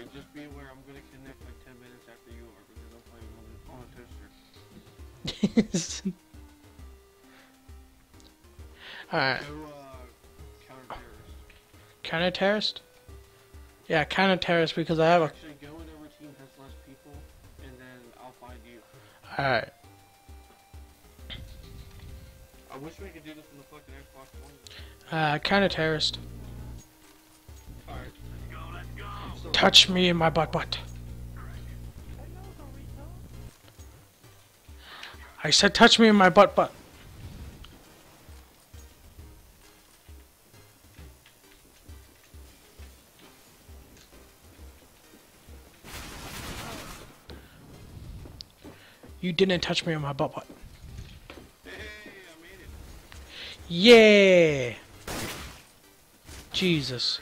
just be aware, I'm gonna connect like 10 minutes after you are because I'm playing on a toaster. Alright. Go, counter-terrorist. Counter-terrorist? Yeah, counter-terrorist because I have a... Actually, go whenever team has less people, and then I'll find you. Alright. I wish we could do this in the fucking Xbox One. Counter-terrorist. Alright. Let's go. Touch me in my butt. I said touch me in my butt. You didn't touch me in my butt. Hey, I made it. Yeah! Jesus.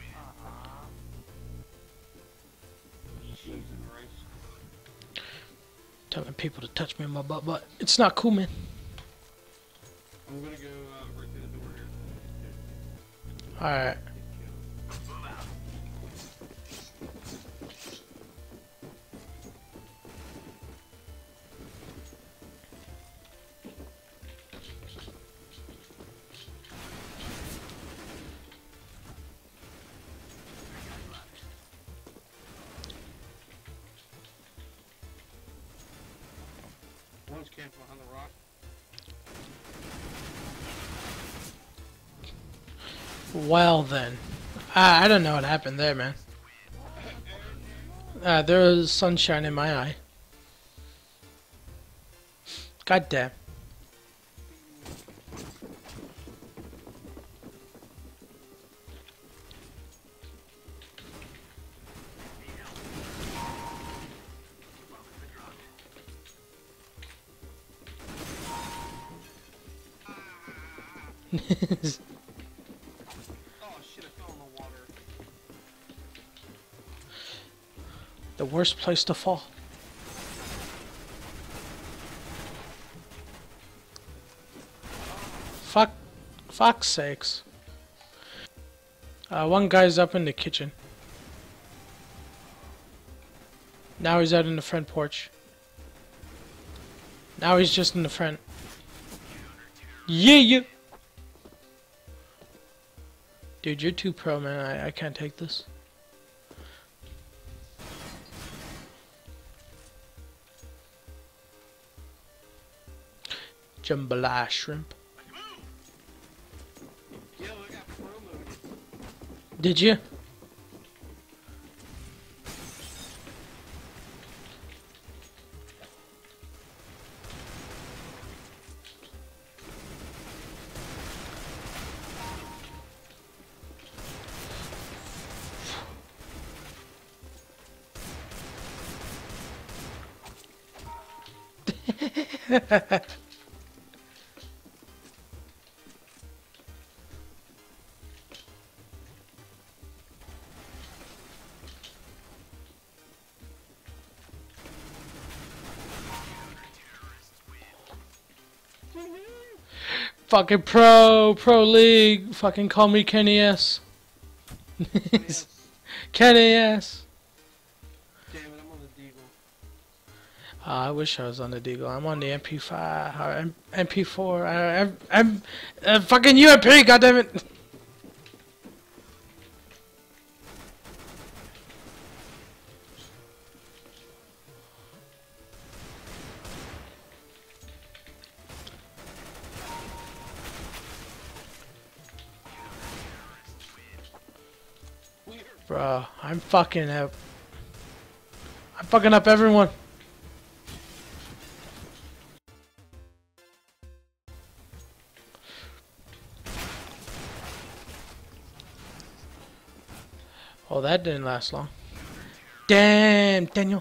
Jesus Christ. Telling people to touch me in my butt. It's not cool, man. I'm gonna go right through the door here. Alright. One's camped behind the rock. Well then. I don't know what happened there, man. There was sunshine in my eye. God damn. Oh shit, I fell in the water. The worst place to fall. Fuck's sakes. One guy's up in the kitchen. Now he's out in the front porch. Now he's just in the front. Yeah. Dude, you're too pro, man. I can't take this. Jambalaya shrimp. Yo, I got promoted. Did you? Fucking pro league. Fucking call me Kenny S. Yes. Kenny S. Damn it, I'm on the Deagle. I wish I was on the Deagle. I'm on the MP5 or MP4. I'm fucking UMP. Goddammit. Bro, I'm fucking up. I'm fucking up everyone. Oh, that didn't last long. Damn, Daniel.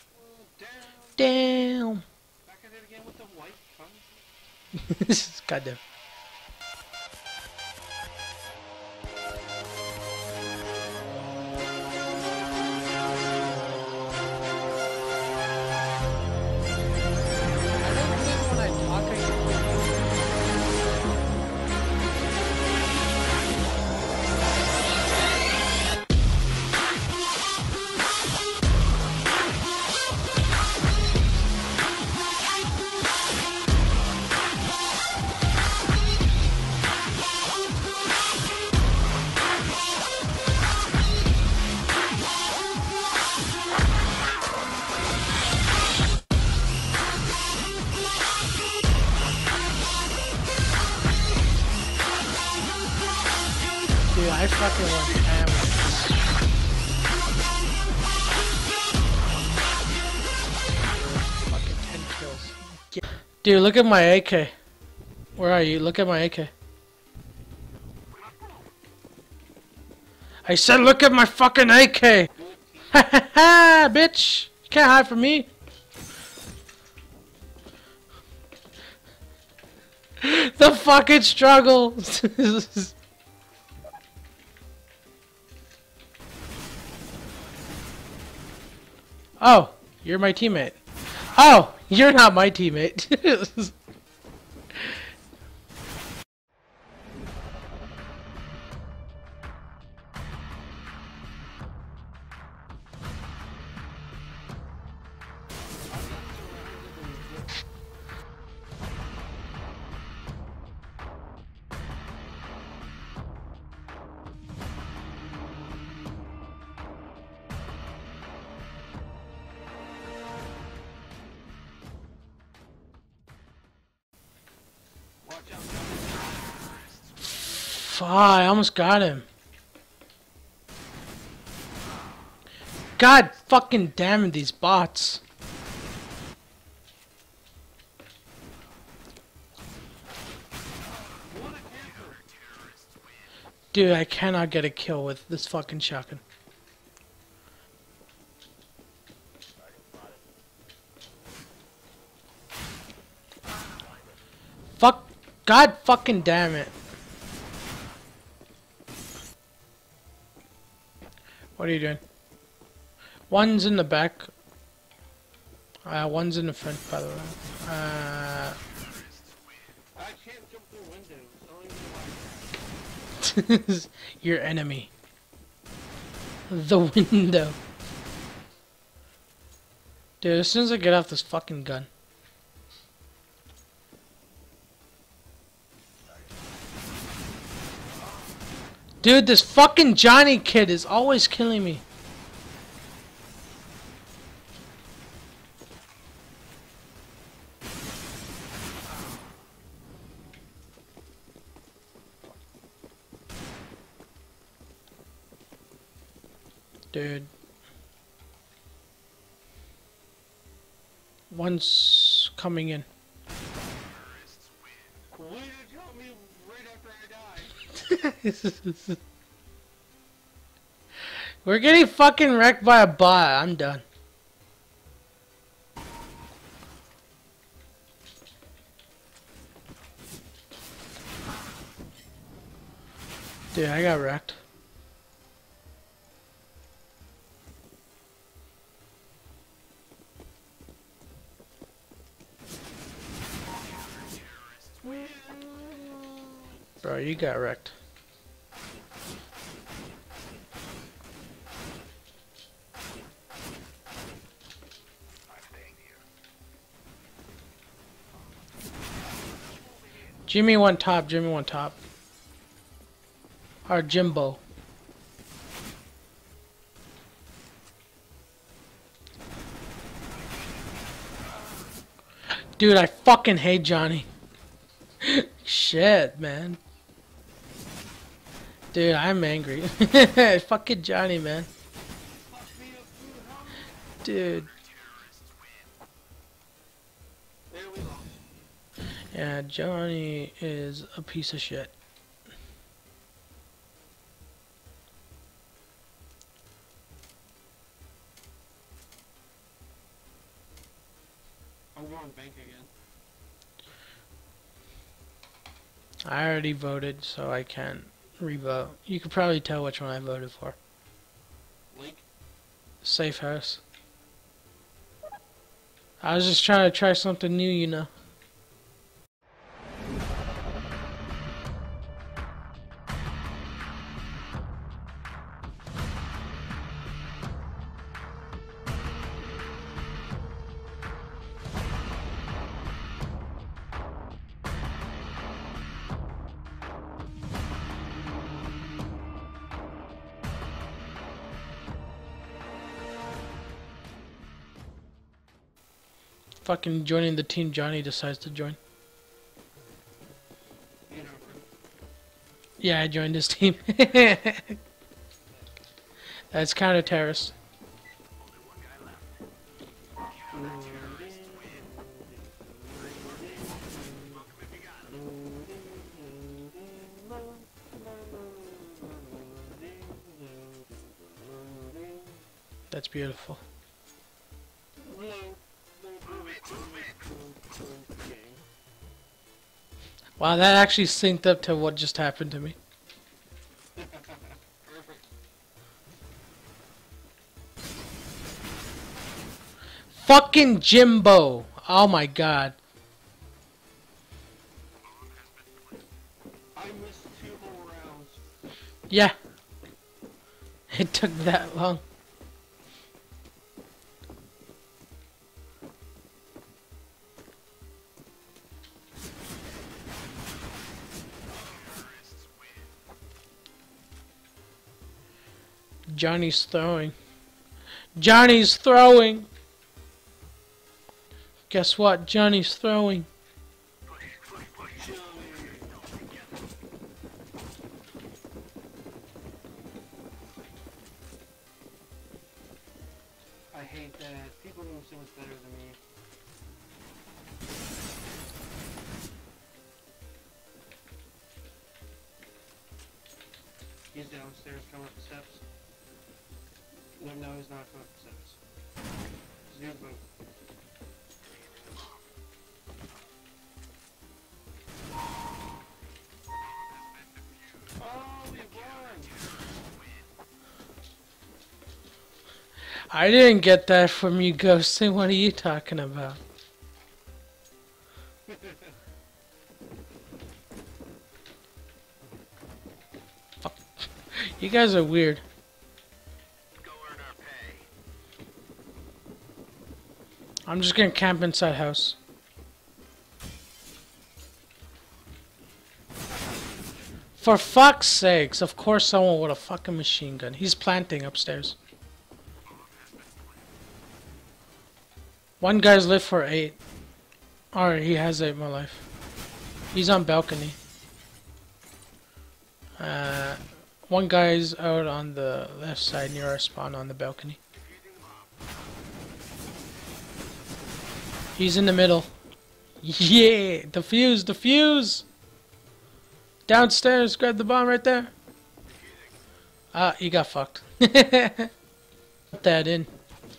Damn. Back at it again with the white fun. Goddamn. fucking went ham with this. Fucking 10 kills. Dude, look at my AK. Where are you? Look at my AK. I said look at my fucking AK! Ha ha ha, bitch! You can't hide from me! The fucking struggle! Oh, you're my teammate. Oh, you're not my teammate. Fuck, I almost got him. God fucking damn it, these bots. Dude, I cannot get a kill with this fucking shotgun. Fuck, God fucking damn it. What are you doing? One's in the back. One's in the front, by the way. I can't jump through windows. Your enemy. The window. Dude, as soon as I get off this fucking gun. Dude, this fucking Johnny kid is always killing me. Dude. One's coming in. Way to kill me right after I died. We're getting fucking wrecked by a bot. I'm done. Dude, I got wrecked. Bro, you got wrecked. Jimmy one top, Jimmy one top. Or Jimbo. Dude, I fucking hate Johnny. Shit, man. Dude, I'm angry. Fucking Johnny, man. Dude. Yeah, Johnny is a piece of shit. I'm going bank again. I already voted, so I can't revote. You could probably tell which one I voted for. Link? Safe house. I was just trying to try something new, you know. Fucking joining the team Johnny decides to join. You know, Yeah, I joined his team. That's counter-terrorist. That's beautiful. Wow, that actually synced up to what just happened to me. Fucking Jimbo! Oh my god. I missed 2 whole rounds. Yeah. It took that long. Johnny's throwing. Johnny's throwing! Guess what? Johnny's throwing. I hate that. People move so much better than me. He's downstairs coming up the steps. No, he's not coming up the steps. He's near the boat. Oh, we won! I didn't get that from you, Ghosting. What are you talking about? Fuck. You guys are weird. I'm just gonna camp inside house. For fuck's sakes, of course someone with a fucking machine gun. He's planting upstairs. One guy's lived for 8. Or he has 8 more life. He's on balcony. One guy's out on the left side near our spawn on the balcony. He's in the middle. Yeah! Defuse! Defuse! Downstairs! Grab the bomb right there! Ah, he got fucked. Put that in.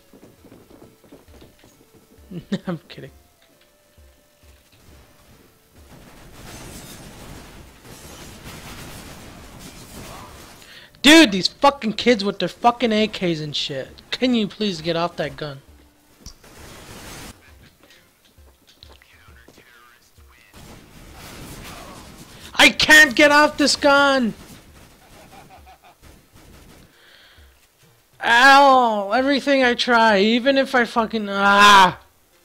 I'm kidding. Dude, these fucking kids with their fucking AKs and shit. Can you please get off that gun? I can't get off this gun! Ow! Everything I try, even if I fucking... Ah!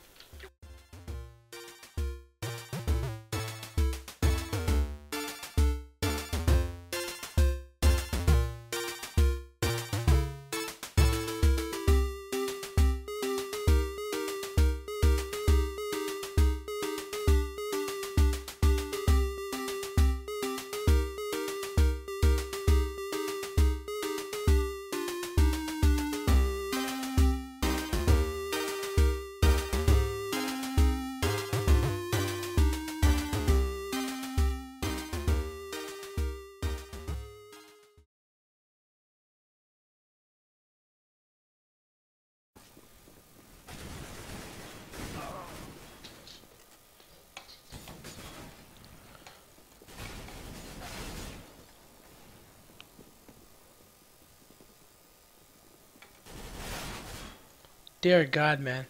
Dear God, man.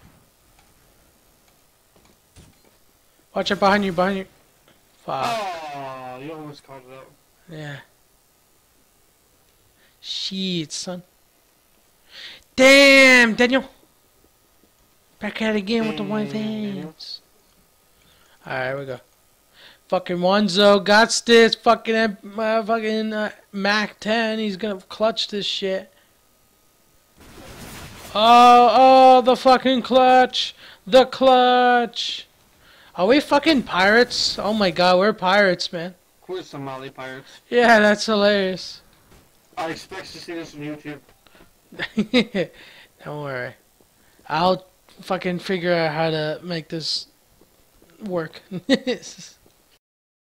Watch out behind you, behind you. Fuck. Oh, you almost called it out. Yeah. Shit, son. Damn, Daniel. Back at it again with the one things. Alright, we go. Fucking Wanzo got this. Fucking Mac 10. He's gonna clutch this shit. Oh, the fucking clutch. The clutch. Are we fucking pirates? Oh my god, we're pirates, man. We're Somali pirates. Yeah, that's hilarious. I expect to see this on YouTube. Don't worry. I'll fucking figure out how to make this work.